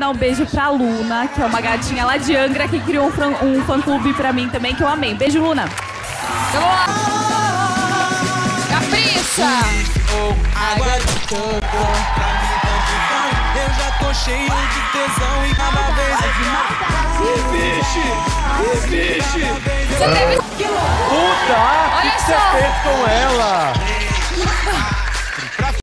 mandar um beijo pra Luna, que é uma gatinha lá de Angra, que criou um fã-clube pra mim também, que eu amei. Beijo, Luna. Capricha! Água de coco, eu já tô cheio de tesão e cada vez Que biche! Você teve... Puta, o que você fez com ela?